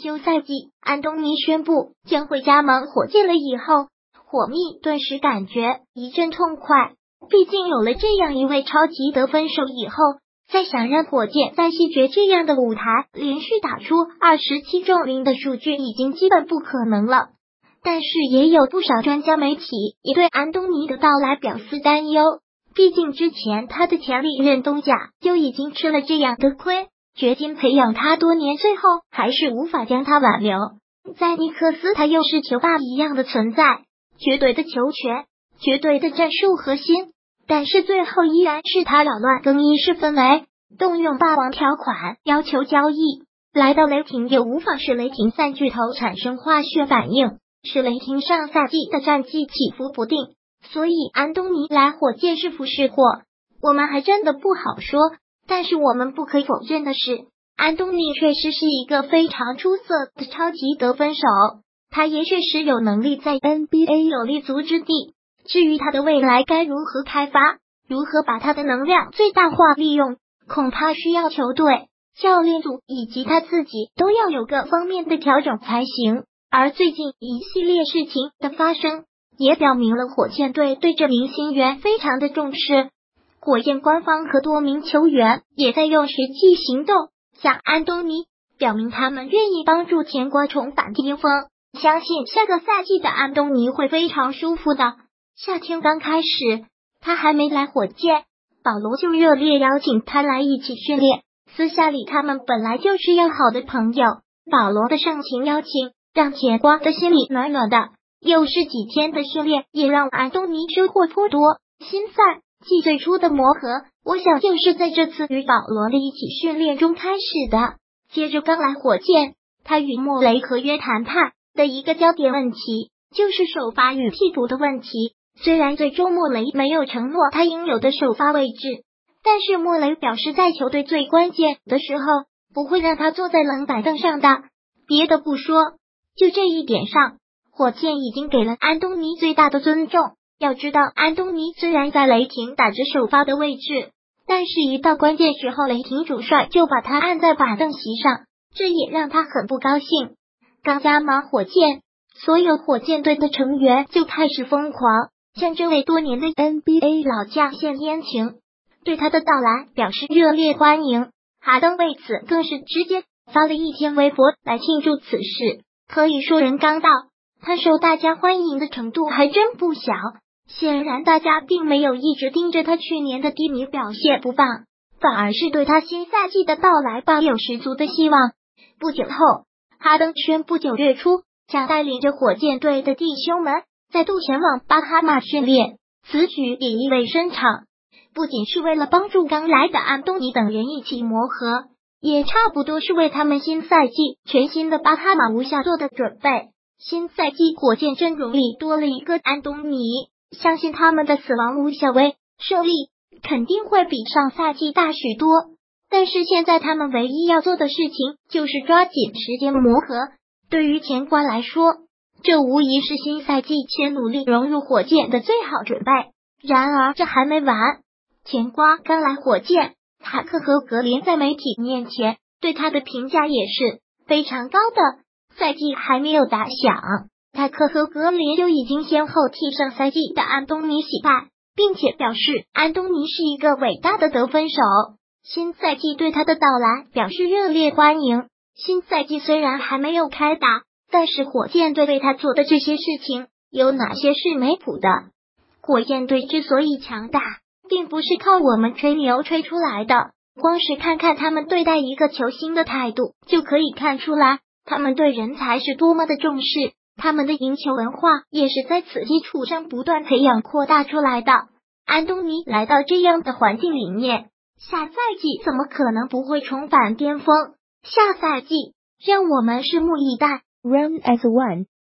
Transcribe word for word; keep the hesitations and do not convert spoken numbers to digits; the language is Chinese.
休赛季，安东尼宣布将会加盟火箭了以后，火蜜顿时感觉一阵痛快。毕竟有了这样一位超级得分手以后，再想让火箭在西决这样的舞台连续打出二十七中零的数据已经基本不可能了。但是也有不少专家媒体也对安东尼的到来表示担忧，毕竟之前他的前历任东家就已经吃了这样的亏，掘金培养他多年，最后还是无法将他挽留。在尼克斯他又是球霸一样的存在，绝对的球权，绝对的战术核心，但是最后依然是他扰乱更衣室氛围，动用霸王条款要求交易。来到雷霆也无法使雷霆三巨头产生化学反应，使雷霆上赛季的战绩起伏不定。所以安东尼来火箭是福是祸，我们还真的不好说。但是我们不可以否认的是，安东尼确实是一个非常出色的超级得分手，他也确实有能力在 N B A 有立足之地。至于他的未来该如何开发，如何把他的能量最大化利用，恐怕需要球队、教练组以及他自己都要有各方面的调整才行。而最近一系列事情的发生，也表明了火箭队对这名新援非常的重视。火箭官方和多名球员也在用实际行动向安东尼表明他们愿意帮助甜瓜重返巅峰，相信下个赛季的安东尼会非常舒服的。夏天刚开始，他还没来火箭，保罗就热烈邀请他来一起训练。私下里他们本来就是要好的朋友，保罗的盛情邀请让甜瓜的心里暖暖的。又是几天的训练，也让安东尼收获颇多。新赛季最初的磨合，我想就是在这次与保罗的一起训练中开始的。接着刚来火箭，他与莫雷合约谈判的一个焦点问题就是首发与替补的问题。虽然最终莫雷没有承诺他应有的首发位置，但是莫雷表示在球队最关键的时候不会让他坐在冷板凳上的。别的不说，就这一点上，火箭已经给了安东尼最大的尊重。要知道，安东尼虽然在雷霆打着首发的位置，但是一到关键时候，雷霆主帅就把他按在板凳席上，这也让他很不高兴。刚加盟火箭，所有火箭队的成员就开始疯狂向这位多年的 N B A 老将献殷勤，对他的到来表示热烈欢迎。哈登为此更是直接发了一篇微博来庆祝此事，可以说人刚到，他受大家欢迎的程度还真不小。显然大家并没有一直盯着他去年的低迷表现不放，反而是对他新赛季的到来抱有十足的希望。不久后，哈登宣布九月初将带领着火箭队的弟兄们再度前往巴哈马训练，此举也意味深长，不仅是为了帮助刚来的安东尼等人一起磨合，也差不多是为他们新赛季全新的巴哈马无暇做的准备。新赛季火箭阵容里多了一个安东尼，相信他们的死亡无小威胜利肯定会比上赛季大许多。但是现在他们唯一要做的事情就是抓紧时间磨合。对于甜瓜来说，这无疑是新赛季前努力融入火箭的最好准备。然而这还没完，甜瓜刚来火箭，塔克和格林在媒体面前对他的评价也是非常高的。赛季还没有打响，塔克和格林就已经先后替上赛季的安东尼洗白，并且表示安东尼是一个伟大的得分手。新赛季对他的到来表示热烈欢迎。新赛季虽然还没有开打，但是火箭队为他做的这些事情有哪些是没谱的？火箭队之所以强大，并不是靠我们吹牛吹出来的，光是看看他们对待一个球星的态度就可以看出来，他们对人才是多么的重视，他们的赢球文化也是在此基础上不断培养扩大出来的。安东尼来到这样的环境里面，下赛季怎么可能不会重返巅峰？下赛季让我们拭目以待。 Run as one